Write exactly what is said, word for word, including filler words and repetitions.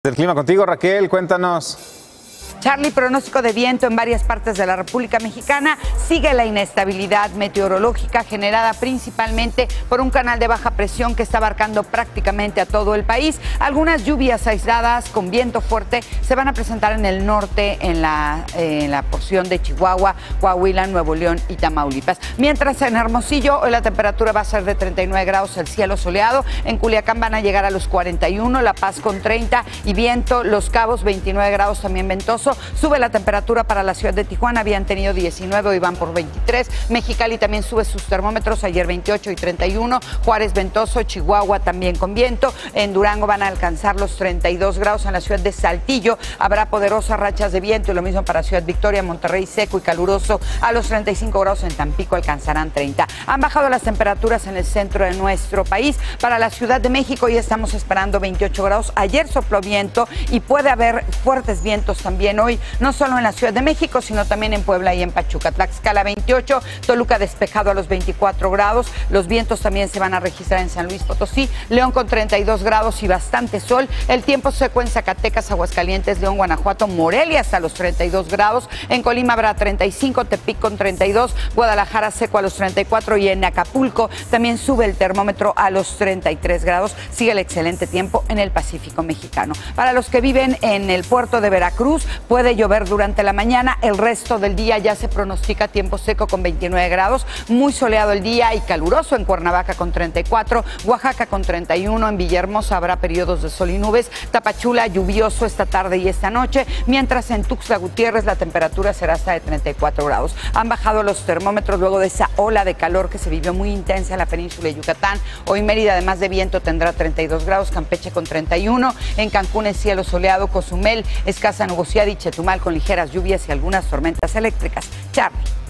Del clima contigo, Raquel, cuéntanos. Charlie, pronóstico de viento en varias partes de la República Mexicana. Sigue la inestabilidad meteorológica generada principalmente por un canal de baja presión que está abarcando prácticamente a todo el país. Algunas lluvias aisladas con viento fuerte se van a presentar en el norte, en la, eh, en la porción de Chihuahua, Coahuila, Nuevo León y Tamaulipas. Mientras en Hermosillo hoy la temperatura va a ser de treinta y nueve grados, el cielo soleado. En Culiacán van a llegar a los cuarenta y uno, La Paz con treinta y viento. Los Cabos veintinueve grados, también ventoso. Sube la temperatura para la ciudad de Tijuana, habían tenido diecinueve, hoy van por veintitrés. Mexicali también sube sus termómetros, ayer veintiocho y treinta y uno. Juárez ventoso, Chihuahua también con viento. En Durango van a alcanzar los treinta y dos grados. En la ciudad de Saltillo habrá poderosas rachas de viento y lo mismo para Ciudad Victoria, Monterrey seco y caluroso. A los treinta y cinco grados en Tampico alcanzarán treinta. Han bajado las temperaturas en el centro de nuestro país. Para la Ciudad de México ya estamos esperando veintiocho grados. Ayer sopló viento y puede haber fuertes vientos también hoy, no solo en la Ciudad de México, sino también en Puebla y en Pachuca. Tlaxcala veintiocho, Toluca despejado a los veinticuatro grados. Los vientos también se van a registrar en San Luis Potosí, León con treinta y dos grados y bastante sol. El tiempo seco en Zacatecas, Aguascalientes, León, Guanajuato, Morelia hasta los treinta y dos grados. En Colima habrá treinta y cinco, Tepic con treinta y dos, Guadalajara seco a los treinta y cuatro y en Acapulco también sube el termómetro a los treinta y tres grados. Sigue el excelente tiempo en el Pacífico mexicano. Para los que viven en el puerto de Veracruz, puede llover durante la mañana, el resto del día ya se pronostica tiempo seco con veintinueve grados, muy soleado el día y caluroso en Cuernavaca con treinta y cuatro, Oaxaca con treinta y uno, en Villahermosa habrá periodos de sol y nubes, Tapachula lluvioso esta tarde y esta noche, mientras en Tuxtla Gutiérrez la temperatura será hasta de treinta y cuatro grados. Han bajado los termómetros luego de esa ola de calor que se vivió muy intensa en la península de Yucatán. Hoy Mérida, además de viento, tendrá treinta y dos grados, Campeche con treinta y uno, en Cancún es cielo soleado, Cozumel escasa nubosidad y Chetumal con ligeras lluvias y algunas tormentas eléctricas. Charlie.